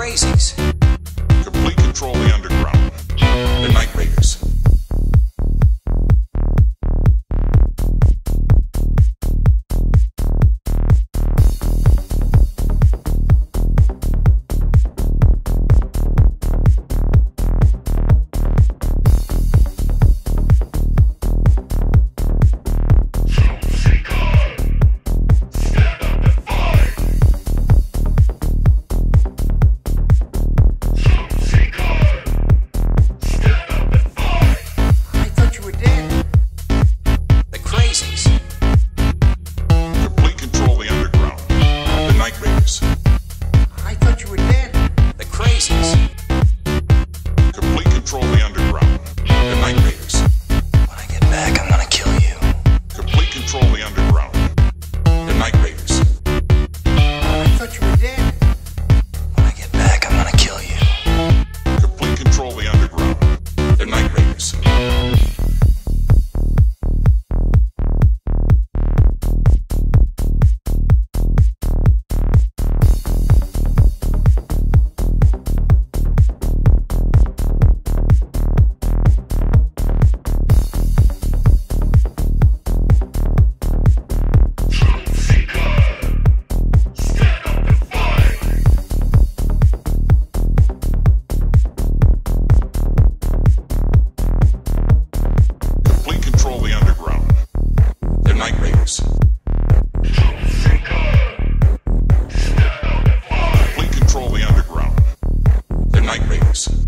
Crazies. Complete control of the underground. The Night Raiders. Complete control of the underground. The Night Raiders. I thought you were dead. The Crazies. Complete control of the underground. The Night Raiders. When I get back, I'm gonna kill you. Complete control of the underground. The Night Raiders. I thought you were dead. When I get back, I'm gonna kill you. Complete control of the underground. The Night Raiders. Complete control of the underground. The Night Raiders. Complete control of the underground. The Night Raiders.